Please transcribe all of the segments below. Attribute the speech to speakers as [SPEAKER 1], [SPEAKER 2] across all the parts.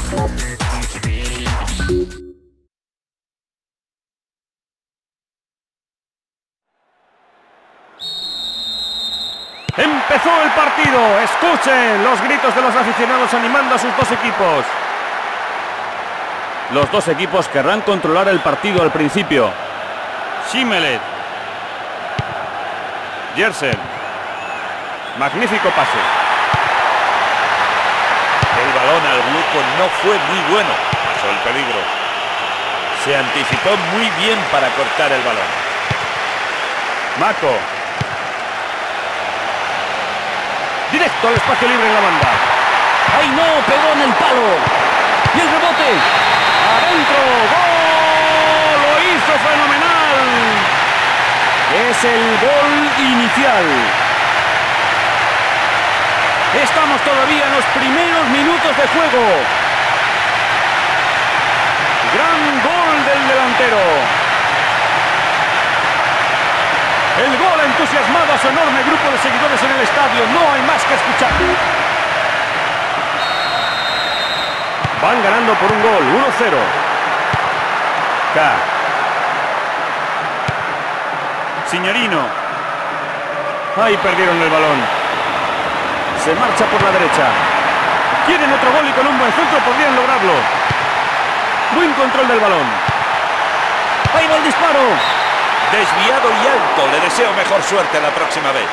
[SPEAKER 1] Empezó el partido. Escuchen los gritos de los aficionados animando a sus dos equipos. Los dos equipos querrán controlar el partido al principio. Shimelet. Jersen. Magnífico pase.
[SPEAKER 2] El balón al grupo no fue muy bueno. Pasó el peligro. Se anticipó muy bien para cortar el balón.
[SPEAKER 1] Mako. Directo al espacio libre en la banda.
[SPEAKER 3] ¡Ay no! Pegó en el palo. Y el rebote.
[SPEAKER 1] ¡Adentro! ¡Gol! ¡Lo hizo fenomenal! Es el gol inicial. Estamos todavía en los primeros minutos de juego. Gran gol del delantero. El gol ha entusiasmado a su enorme grupo de seguidores en el estadio. No hay más que escuchar. Van ganando por un gol, 1-0. K. Signorino. Ahí perdieron el balón. Se marcha por la derecha. Quieren otro gol y con un buen centro podrían lograrlo. Buen control del balón. Ahí va el disparo.
[SPEAKER 2] Desviado y alto. Le deseo mejor suerte la próxima vez.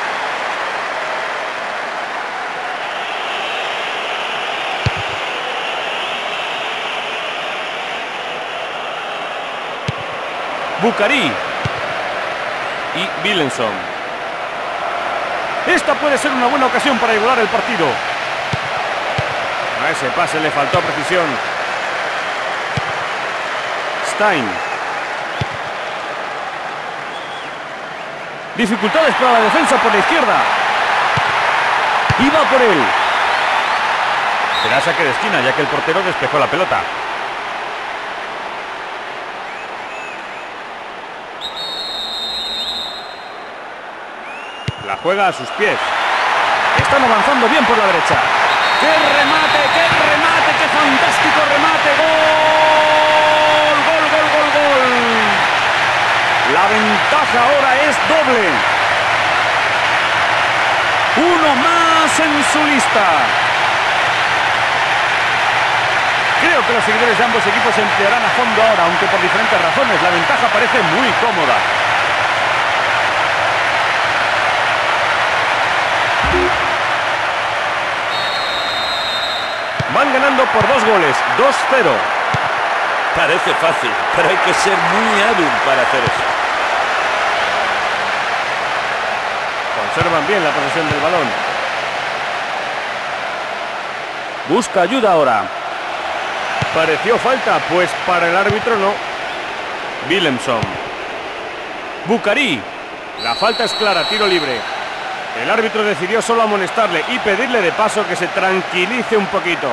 [SPEAKER 1] Bucari y Willemson. Esta puede ser una buena ocasión para igualar el partido. A ese pase le faltó precisión. Stein. Dificultades para la defensa por la izquierda. Y va por él. Será saque de esquina ya que el portero despejó la pelota. La juega a sus pies. Están avanzando bien por la derecha. ¡Qué remate! ¡Qué remate! ¡Qué fantástico remate! ¡Gol! ¡Gol, gol, gol, gol! La ventaja ahora es doble. Uno más en su lista. Creo que los seguidores de ambos equipos se emplearán a fondo ahora, aunque por diferentes razones. La ventaja parece muy cómoda. Van ganando por 2 goles, 2-0.
[SPEAKER 2] Parece fácil, pero hay que ser muy hábil para hacer eso.
[SPEAKER 1] Conservan bien la posesión del balón. Busca ayuda ahora. Pareció falta, pues para el árbitro no. Willemson. Bucari. La falta es clara, tiro libre. El árbitro decidió solo amonestarle y pedirle de paso que se tranquilice un poquito.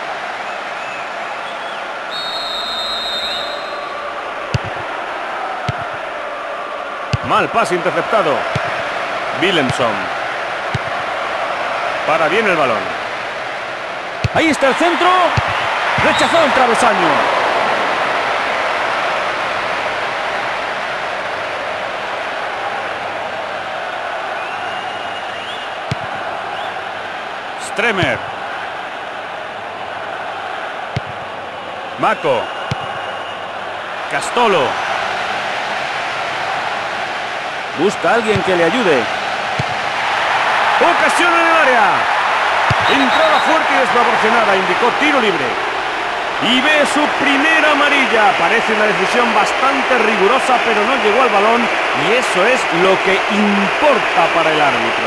[SPEAKER 1] Mal pase interceptado. Willemson. Para bien el balón. Ahí está el centro. Rechazó el travesaño. Stremer. Mako. Castolo. Busca a alguien que le ayude. Ocasión en el área. Entrada fuerte y desproporcionada. Indicó tiro libre. Y ve su primera amarilla. Parece una decisión bastante rigurosa, pero no llegó al balón. Y eso es lo que importa para el árbitro.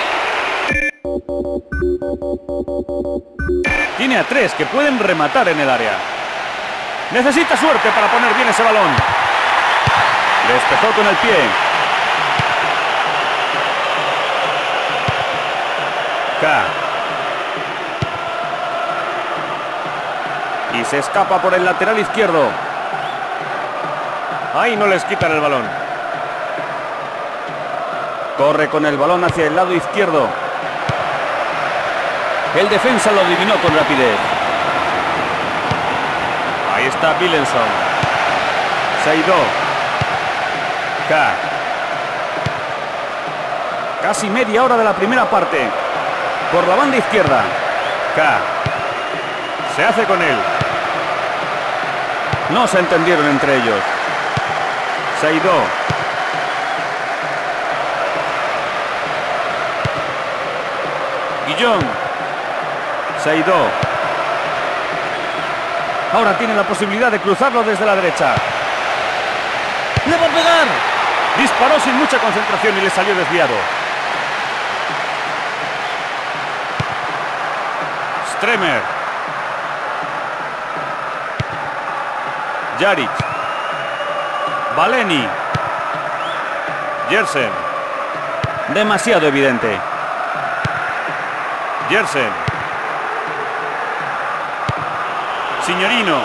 [SPEAKER 1] Tiene a 3 que pueden rematar en el área. Necesita suerte para poner bien ese balón. Despejó con el pie. K. Y se escapa por el lateral izquierdo. Ahí no les quitan el balón. Corre con el balón hacia el lado izquierdo. El defensa lo adivinó con rapidez. Ahí está Willemson. Seidó. K. Casi media hora de la primera parte. Por la banda izquierda. K. Se hace con él. No se entendieron entre ellos. Seidó. Guillón. Seidó. Ahora tiene la posibilidad de cruzarlo desde la derecha.
[SPEAKER 3] ¡Le va a pegar!
[SPEAKER 1] Disparó sin mucha concentración y le salió desviado. Stremer. Jaric. Valeni. Jersen. Demasiado evidente. Jersen. Signorino.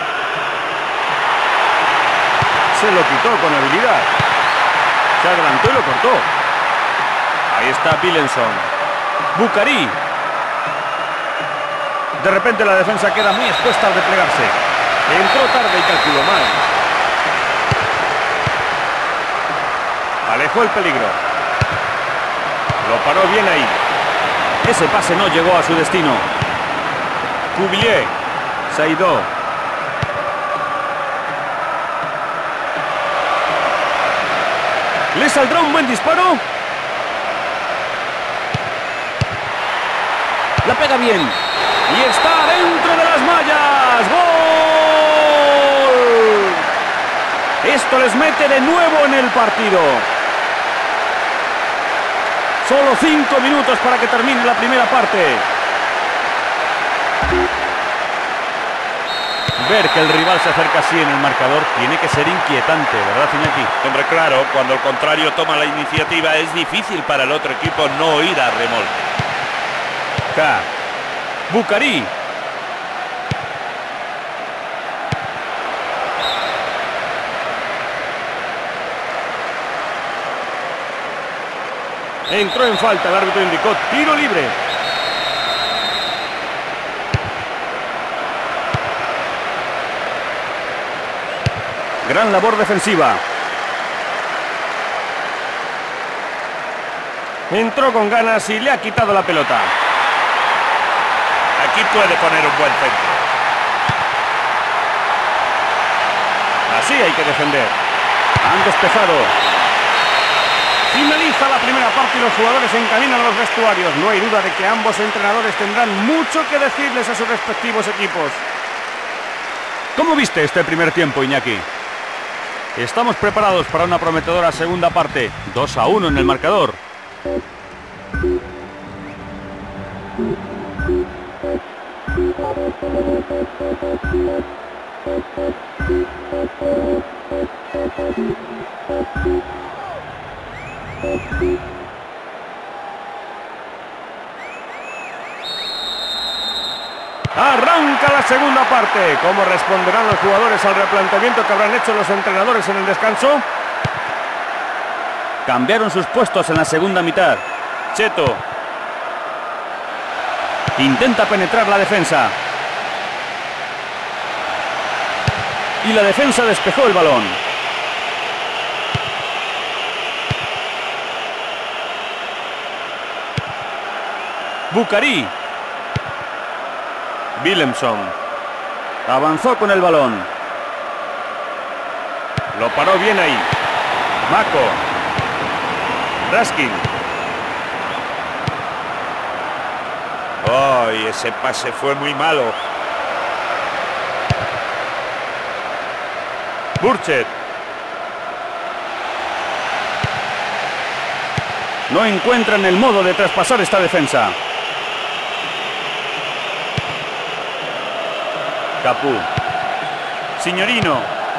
[SPEAKER 1] Se lo quitó con habilidad. Se adelantó y lo cortó. Ahí está Willemson. Bucari. De repente la defensa queda muy expuesta al replegarse. Entró tarde y calculó mal. Alejó el peligro. Lo paró bien ahí. Ese pase no llegó a su destino. Cuvillier. Seidó. ¿Le saldrá un buen disparo? La pega bien. Y está dentro de las mallas. ¡Gol! Esto les mete de nuevo en el partido. Solo 5 minutos para que termine la primera parte. Ver que el rival se acerca así en el marcador tiene que ser inquietante, ¿verdad, Iñaki?
[SPEAKER 2] Hombre, claro, cuando el contrario toma la iniciativa es difícil para el otro equipo no ir a remolque.
[SPEAKER 1] K. Bucari. Entró en falta, el árbitro indicó tiro libre. Gran labor defensiva. Entró con ganas y le ha quitado la pelota.
[SPEAKER 2] Aquí puede poner un buen centro.
[SPEAKER 1] Así hay que defender. Han despejado. Finaliza la primera parte y los jugadores se encaminan a los vestuarios. No hay duda de que ambos entrenadores tendrán mucho que decirles a sus respectivos equipos. ¿Cómo viste este primer tiempo, Iñaki? Estamos preparados para una prometedora segunda parte. 2-1 en el marcador. Arranca la segunda parte. ¿Cómo responderán los jugadores al replanteamiento que habrán hecho los entrenadores en el descanso? Cambiaron sus puestos en la segunda mitad. Cheto. Intenta penetrar la defensa. Y la defensa despejó el balón. Bucari. Willemson. Avanzó con el balón. Lo paró bien ahí. Mako. Raskin.
[SPEAKER 2] ¡Ay! Ese pase fue muy malo.
[SPEAKER 1] Burchet. No encuentran el modo de traspasar esta defensa. Capú. Signorino.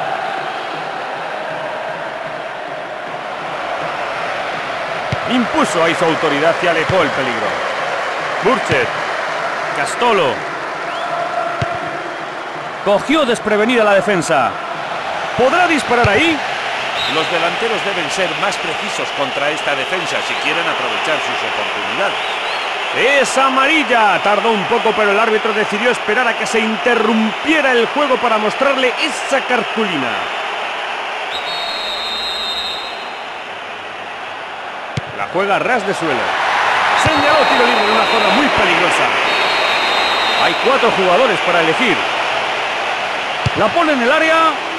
[SPEAKER 1] Impuso ahí su autoridad y alejó el peligro. Burchet. Castolo. Cogió desprevenida la defensa. ¿Podrá disparar ahí?
[SPEAKER 2] Los delanteros deben ser más precisos contra esta defensa si quieren aprovechar sus oportunidades.
[SPEAKER 1] Es amarilla. Tardó un poco, pero el árbitro decidió esperar a que se interrumpiera el juego para mostrarle esa cartulina. La juega a ras de suelo. Señaló tiro libre en una zona muy peligrosa. Hay 4 jugadores para elegir. La pone en el área.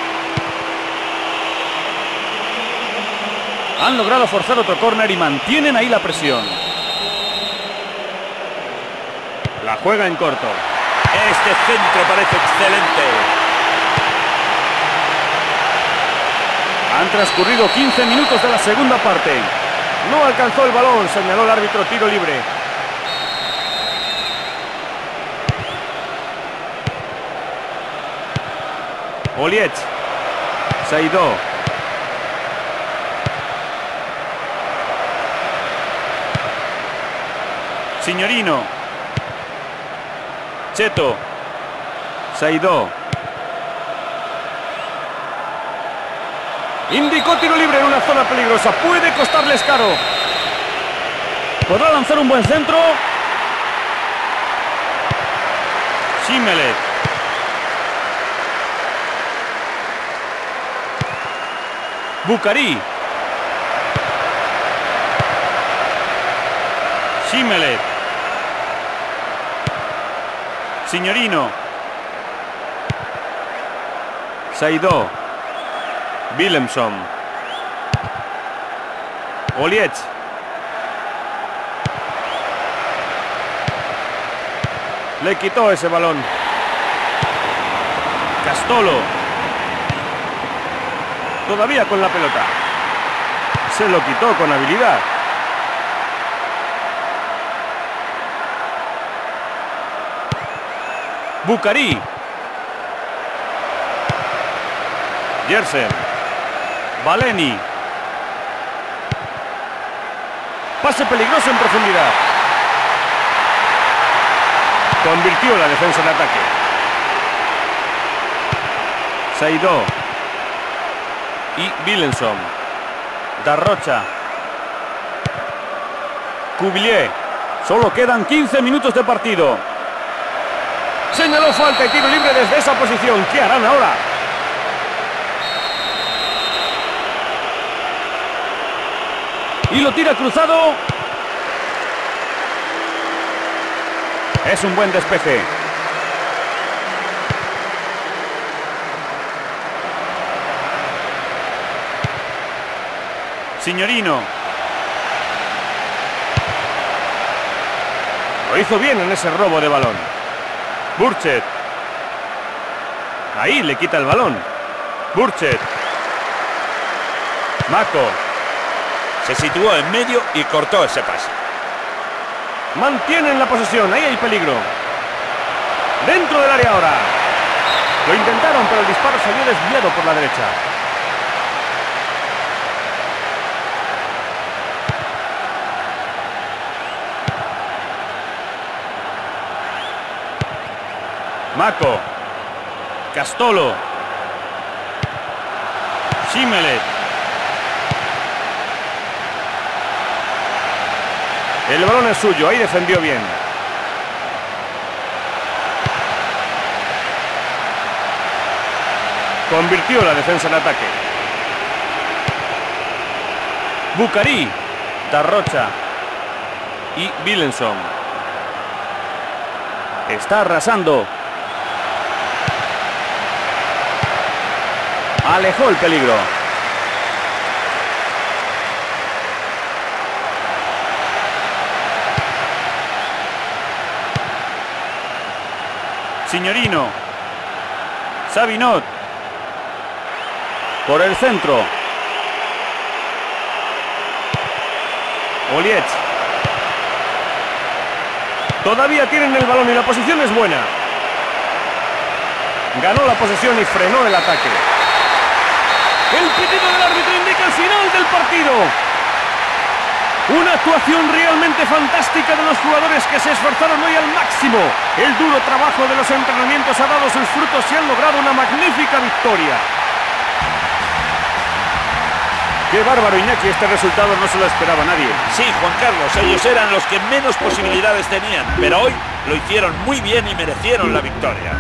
[SPEAKER 1] Han logrado forzar otro córner y mantienen ahí la presión. La juega en corto.
[SPEAKER 2] Este centro parece excelente.
[SPEAKER 1] Han transcurrido 15 minutos de la segunda parte. No alcanzó el balón, señaló el árbitro, tiro libre. Oliet. Seidó. Signorino. Cheto. Seidó. Indicó tiro libre en una zona peligrosa. Puede costarles caro. Podrá lanzar un buen centro. Simelet. Bucari. Simelet. Signorino. Seidó. Willemson. Oliet. Le quitó ese balón. Castolo. Todavía con la pelota. Se lo quitó con habilidad. Bucari. Yersen. Valeni. Pase peligroso en profundidad. Convirtió la defensa en ataque. Seidó. Y Willemson. Darrocha. Cuvillier. Solo quedan 15 minutos de partido. Señaló falta y tiro libre desde esa posición. ¿Qué harán ahora? Y lo tira cruzado. Es un buen despeje. Signorino. Lo hizo bien en ese robo de balón. Burchet. Ahí le quita el balón. Burchet. Mako.
[SPEAKER 2] Se situó en medio y cortó ese pase.
[SPEAKER 1] Mantienen la posesión, ahí hay peligro. Dentro del área ahora. Lo intentaron, pero el disparo salió desviado por la derecha. Mako. Castolo. Simelet. El balón es suyo, ahí defendió bien. Convirtió la defensa en ataque. Bucari, Darrocha y Willemson. Está arrasando. Alejó el peligro. Signorino. Sabinot. Por el centro. Oliet. Todavía tienen el balón y la posición es buena. Ganó la posesión y frenó el ataque. El pitido del árbitro indica el final del partido. Una actuación realmente fantástica de los jugadores que se esforzaron hoy al máximo. El duro trabajo de los entrenamientos ha dado sus frutos y han logrado una magnífica victoria. Qué bárbaro, Iñaki, este resultado no se lo esperaba nadie.
[SPEAKER 2] Sí, Juan Carlos, ellos eran los que menos posibilidades tenían, pero hoy lo hicieron muy bien y merecieron la victoria.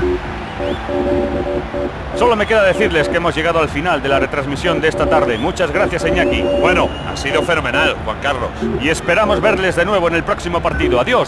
[SPEAKER 1] Solo me queda decirles que hemos llegado al final de la retransmisión de esta tarde. Muchas gracias, Iñaki.
[SPEAKER 2] Bueno, ha sido fenomenal, Juan Carlos.
[SPEAKER 1] Y esperamos verles de nuevo en el próximo partido. Adiós.